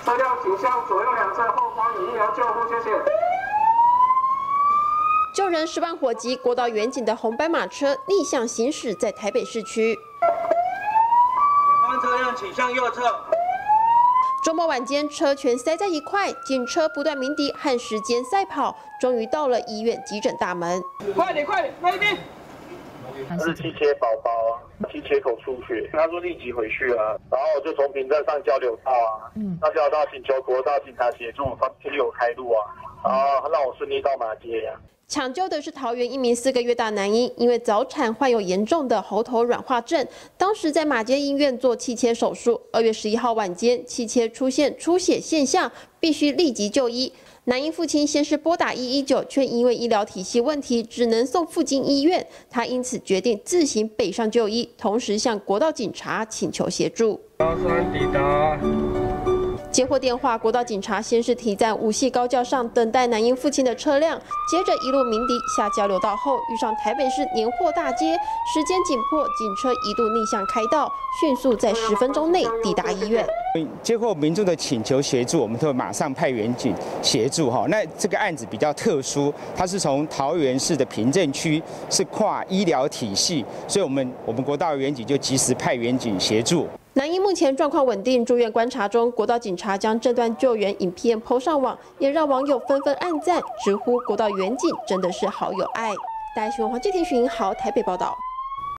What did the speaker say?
车辆请向左右两侧后方引医疗救护，谢谢。 救人10万火急，国道远景的红斑马车逆向行驶在台北市区。 前方车辆请向右侧。 周末晚间，车全塞在一块，警车不断鸣笛和时间赛跑，终于到了医院急诊大门。 快点，那边。 他是气切宝宝啊，气切口出血，他说立即回去啊，然后我就从平镇上交流道啊，那交流道请求国道警察协助，他替我开路啊，然后让我顺利到马街呀。 抢救的是桃园一名4个月大男婴，因为早产患有严重的喉头软化症，当时在马偕医院做气切手术。2月11号晚间，气切出现出血现象，必须立即就医。男婴父亲先是拨打119，却因为医疗体系问题，只能送附近医院。他因此决定自行北上就医，同时向国道警察请求协助。 高山抵达。 接获电话，国道警察先是停在5系高架上等待男婴父亲的车辆，接着一路鸣笛下交流道后，遇上台北市年货大街，时间紧迫，警车一度逆向开道，迅速在10分钟内抵达医院。 接获民众的请求协助，我们都会马上派员警协助哈。那这个案子比较特殊，它是从桃园市的平镇区，是跨医疗体系，所以我们国道员警就及时派员警协助。 男婴目前状况稳定，住院观察中。国道警察将这段救援影片 PO 上网，也让网友纷纷按赞，直呼国道员警真的是好有爱。大家喜欢黄志田、许英豪台北报道。